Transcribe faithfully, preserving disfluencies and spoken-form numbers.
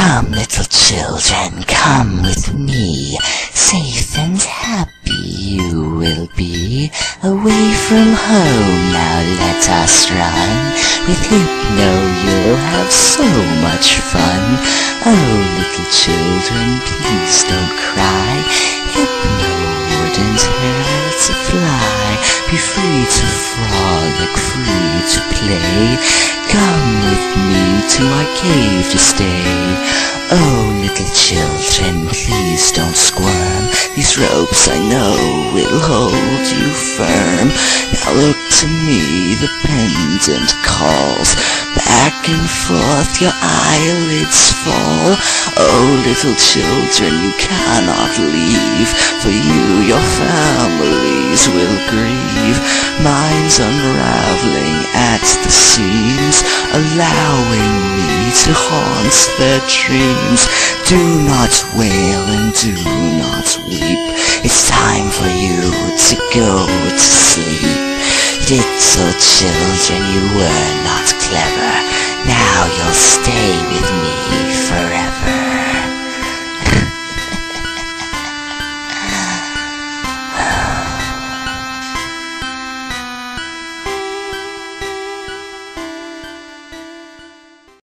Come, little children, come with me. Safe and happy you will be. Away from home now let us run. With Hypno you'll have so much fun. Oh, little children, please don't cry. Hypno wouldn't hurt to fly. Be free to frolic, free to play. Come with me to my cave to stay. Oh, little children, please don't squirm. These ropes I know will hold you firm. Now look to me, the pendant calls. Back and forth your eyelids fall. Oh, little children, you cannot leave. For you your families will grieve. Mine's unraveling at the seams, allowing me to haunt their dreams. Do not wail and do not weep. It's time for you to go to sleep. Little children, you were not clever. Now you'll stay with me forever.